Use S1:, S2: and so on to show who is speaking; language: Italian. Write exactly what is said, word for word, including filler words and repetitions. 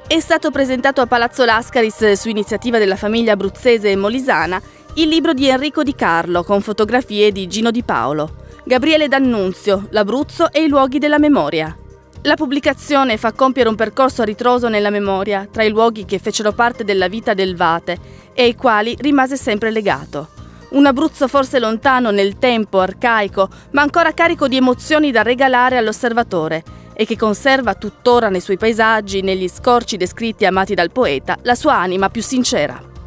S1: È stato presentato a Palazzo Lascaris, su iniziativa della famiglia abruzzese e molisana, il libro di Enrico Di Carlo con fotografie di Gino Di Paolo. Gabriele D'Annunzio, l'Abruzzo e i luoghi della memoria. La pubblicazione fa compiere un percorso a ritroso nella memoria tra i luoghi che fecero parte della vita del Vate e ai quali rimase sempre legato. Un Abruzzo forse lontano nel tempo, arcaico, ma ancora carico di emozioni da regalare all'osservatore e che conserva tuttora nei suoi paesaggi, negli scorci descritti e amati dal poeta, la sua anima più sincera.